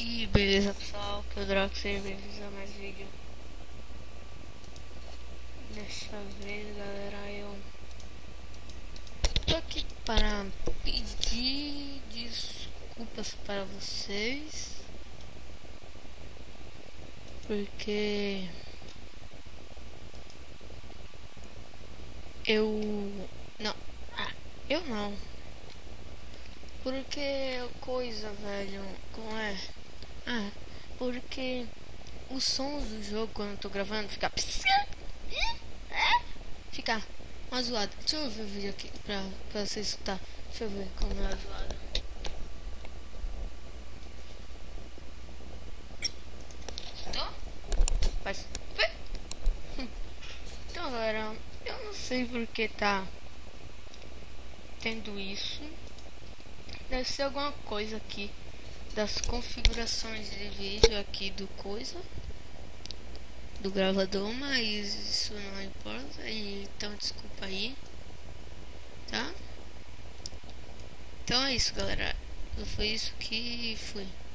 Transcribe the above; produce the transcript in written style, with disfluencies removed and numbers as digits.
E beleza pessoal, que o Drox e bem-vindos a mais vídeo. Dessa vez galera, eu tô aqui para pedir desculpas para vocês, porque eu não, eu não, porque coisa velho, como é? Porque o som do jogo quando eu tô gravando fica uma zoada. Deixa eu ver o vídeo aqui pra você escutar. Deixa eu ver como é a zoada. Então, faz. Então galera, eu não sei porque tá tendo isso. Deve ser alguma coisa aqui das configurações de vídeo aqui do coisa do gravador, mas isso não importa. Então desculpa aí, tá? Então é isso galera, foi isso que foi.